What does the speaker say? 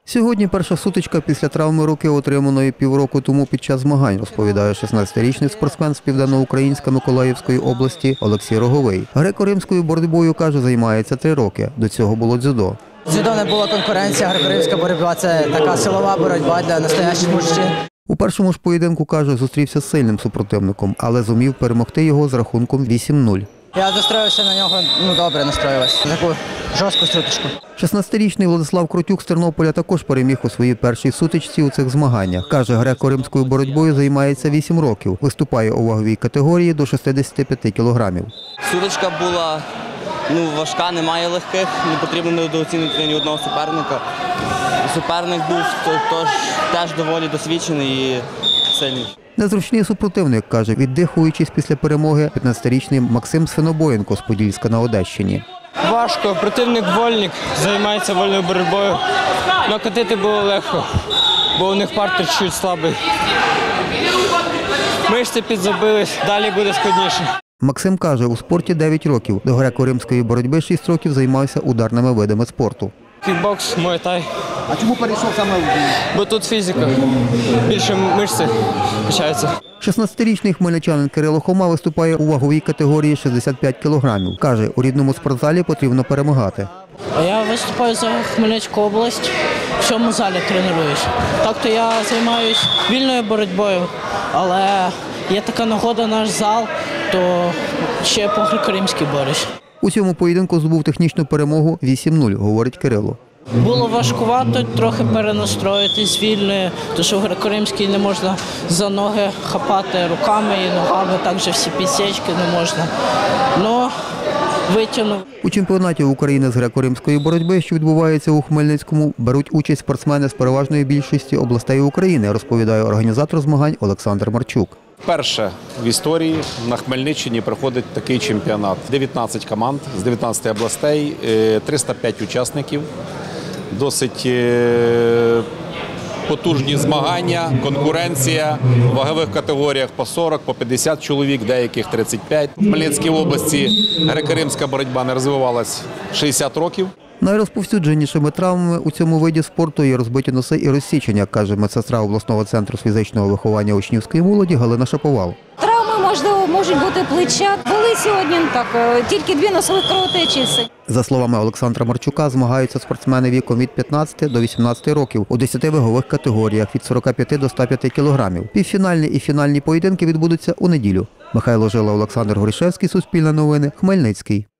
Сьогодні перша сутичка після травми руки, отриманої півроку тому під час змагань, розповідає 16-річний спортсмен з Південноукраїнська Миколаївської області Олексій Роговий. Греко-римською боротьбою, каже, займається 3 роки. До цього було дзюдо. Дзюдо не була конкуренція, греко-римська боротьба – це така силова боротьба для настоящих мужчин. У першому ж поєдинку, каже, зустрівся з сильним супротивником, але зумів перемогти його з рахунком 8-0. Я настроївся на нього, добре настроювався, на таку жорстку сутичку. 16-річний Владислав Кротюк з Тернополя також переміг у своїй першій сутичці у цих змаганнях. Каже, греко-римською боротьбою займається 8 років. Виступає у ваговій категорії до 65 кілограмів. Сутичка була важка, немає легких, не потрібно недооцінити ні одного суперника. Суперник був теж доволі досвідчений і сильний. Незручний супротивник, каже, віддихуючись після перемоги, 15-річний Максим Свинобоєнко з Подільська на Одещині. Важко, противник вольник, займається вольною боротьбою. Накатити було легко, бо у них партер чуть слабий. Мишці підзабились, далі буде складніше. Максим каже, у спорті 9 років. До греко-римської боротьби 6 років займався ударними видами спорту. Кікбокс, муай-тай. А чому перейшов саме в бій? Бо тут фізика, більше мишці качаються. 16-річний хмельничанин Кирило Хома виступає у ваговій категорії 65 кілограмів. Каже, у рідному спортзалі потрібно перемагати. Я виступаю за Хмельницьку область, в цьому залі тренуюсь. Так-то я займаюся вільною боротьбою, але є така нагода, наш зал, то ще по греко-римській борюсь. У цьому поєдинку здобув технічну перемогу 8-0, говорить Кирило. Було важкувато трохи перенастроїтись вільною, тому що в греко-римській не можна за ноги хапати руками і ногами, також всі підсічки не можна. Но витягнув. У чемпіонаті України з греко-римської боротьби, що відбувається у Хмельницькому, беруть участь спортсмени з переважної більшості областей України, розповідає організатор змагань Олександр Марчук. Вперше в історії на Хмельниччині проходить такий чемпіонат. 19 команд з 19 областей, 305 учасників. Досить потужні змагання, конкуренція в вагових категоріях по 40, по 50 чоловік, деяких 35. В Хмельницькій області греко-римська боротьба не розвивалась 60 років. Найрозповсюдженішими травмами у цьому виді спорту є розбиті носи і розсічення, каже медсестра обласного центру з фізичного виховання учнівської молоді Галина Шаповал. Травми, можливо, можуть бути плеча. Були сьогодні тільки 2 носових кровотечі. За словами Олександра Марчука, змагаються спортсмени віком від 15 до 18 років у 10 вагових категоріях від 45 до 105 кілограмів. Півфінальні і фінальні поєдинки відбудуться у неділю. Михайло Жила, Олександр Горішевський, Суспільне новини, Хмельницький.